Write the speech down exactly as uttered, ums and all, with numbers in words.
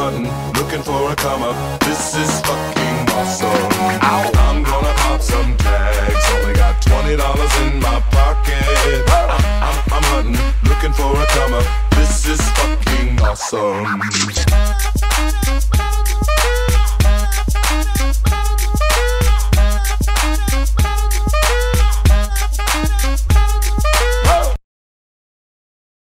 hunting, looking for a come up. This is fucking awesome. I'm gonna pop some tags. Only got twenty dollars in my pocket. I'm, I'm, I'm hunting, looking for a come up. This is fucking awesome.